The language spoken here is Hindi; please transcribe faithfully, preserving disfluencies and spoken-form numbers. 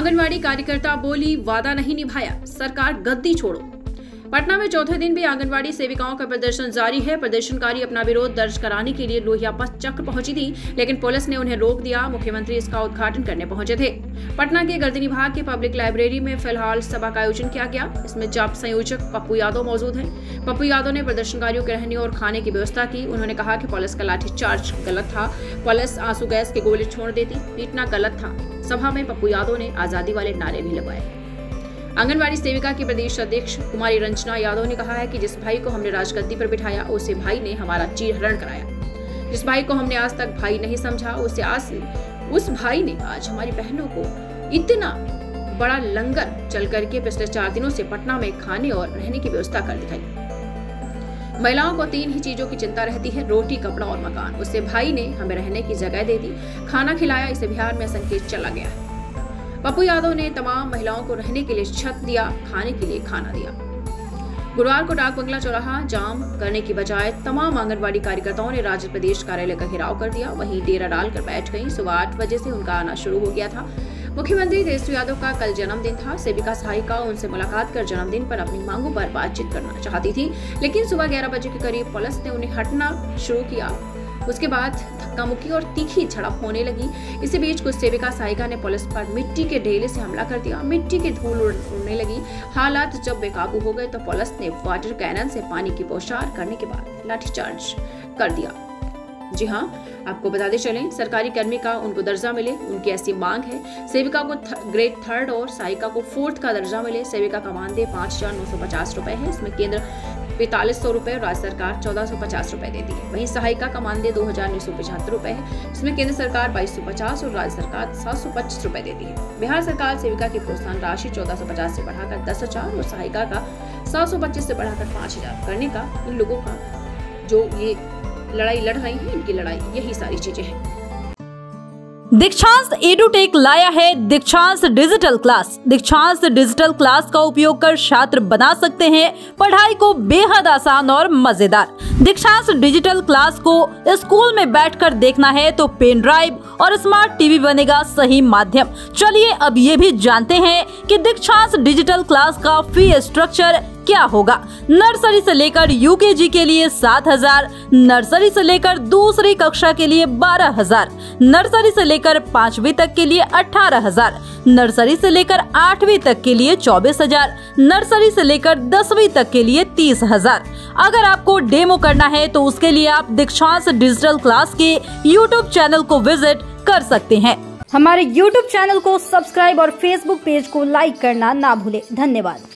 आंगनवाड़ी कार्यकर्ता बोली, वादा नहीं निभाया, सरकार गद्दी छोड़ो। पटना में चौथे दिन भी आंगनवाड़ी सेविकाओं का प्रदर्शन जारी है। प्रदर्शनकारी अपना विरोध दर्ज कराने के लिए लोहिया चक्र पहुंची थी, लेकिन पुलिस ने उन्हें रोक दिया। मुख्यमंत्री इसका उद्घाटन करने पहुंचे थे। पटना के गर्दनी भाग के पब्लिक लाइब्रेरी में फिलहाल सभा का आयोजन किया गया। इसमें जाप संयोजक पप्पू यादव मौजूद हैं। पप्पू यादव ने प्रदर्शनकारियों के रहने और खाने की व्यवस्था की। उन्होंने कहा कि पुलिस का लाठीचार्ज गलत था, पुलिस आंसू गैस के गोले छोड़ देती, पीटना गलत था। सभा में पप्पू यादव ने आजादी वाले नारे भी लगवाए। आंगनवाड़ी सेविका की प्रदेश अध्यक्ष कुमारी रंजना यादव ने कहा है कि जिस भाई को हमने राजगद्दी पर बिठाया, उसे भाई ने हमारा चीरहरण कराया। जिस भाई को हमने आज तक भाई नहीं समझा, उसे आज उस भाई ने आज हमारी बहनों को इतना बड़ा लंगर चल करके पिछले चार दिनों से पटना में खाने और रहने की व्यवस्था कर दिखाई। महिलाओं को तीन ही चीजों की चिंता रहती है, रोटी, कपड़ा और मकान। उससे भाई ने हमें रहने की जगह दे दी, खाना खिलाया। इसे बिहार में संकेत चला गया है। पप्पू यादव ने तमाम महिलाओं को रहने के लिए छत दिया, खाने के लिए खाना दिया। गुरुवार को डाक बंगला चौराहा जाम करने की बजाय तमाम आंगनवाड़ी कार्यकर्ताओं ने राज्य प्रदेश कार्यालय का घेराव कर दिया। वहीं डेरा डालकर बैठ गई। सुबह आठ बजे से उनका आना शुरू हो गया था। मुख्यमंत्री तेजस्वी यादव का कल जन्मदिन था। सेविका सहायिका उनसे मुलाकात कर जन्मदिन पर अपनी मांगों पर बातचीत करना चाहती थी, लेकिन सुबह ग्यारह बजे के करीब पुलिस ने उन्हें हटना शुरू किया। उसके बाद धक्का मुक्की और तीखी झड़प होने लगी। इसी बीच कुछ सेविका सहायिका ने पुलिस पर मिट्टी के ढेले से हमला कर दिया। मिट्टी की धूल उड़ने लगी। हालात जब बेकाबू हो गए तो पुलिस ने वाटर कैनन से पानी की बौछार करने के बाद लाठीचार्ज कर दिया। जी हाँ, आपको बताते चलें, सरकारी कर्मी का उनको दर्जा मिले, उनकी ऐसी मांग है। सेविका को ग्रेड थर्ड और सहायिका को फोर्थ का दर्जा मिले। सेविका का मानदेय पाँच हजार नौ सौ पचास रुपए है। इसमें केंद्र पैंतालीस सौ रुपए और राज्य सरकार चौदह सौ पचास रुपए देती है। वहीं सहायिका का मानदेय दो हजार नौ सौ पचहत्तर रुपए है। इसमें केंद्र सरकार बाईस सौ पचास और राज्य सरकार सात सौ पच्चीस रुपए देती है। बिहार सरकार सेविका की प्रोत्साहन राशि चौदह सौ पचास से बढ़ाकर दस हजार और सहायिका का सात सौ पच्चीस से बढ़ाकर पाँच हजार करने का इन लोगों का जो ये लड़ाई लड़ रही है, इनकी लड़ाई यही सारी चीजें हैं। दीक्षांत एडुटेक लाया है Dikshant digital class. Dikshant digital class का उपयोग कर छात्र बना सकते हैं पढ़ाई को बेहद आसान और मजेदार। दीक्षांत डिजिटल क्लास को स्कूल में बैठकर देखना है तो पेन ड्राइव और स्मार्ट टीवी बनेगा सही माध्यम। चलिए अब ये भी जानते हैं कि दीक्षांत डिजिटल क्लास का फी स्ट्रक्चर क्या होगा। नर्सरी से लेकर यूकेजी के लिए सात हजार, नर्सरी से लेकर दूसरी कक्षा के लिए बारह हजार, नर्सरी से लेकर पांचवी तक के लिए अठारह हजार, नर्सरी से लेकर आठवीं तक के लिए चौबीस हजार, नर्सरी से लेकर दसवीं तक के लिए तीस हजार। अगर आपको डेमो करना है तो उसके लिए आप दीक्षांत डिजिटल क्लास के यूट्यूब चैनल को विजिट कर सकते हैं। हमारे यूट्यूब चैनल को सब्सक्राइब और फेसबुक पेज को लाइक करना ना भूले। धन्यवाद।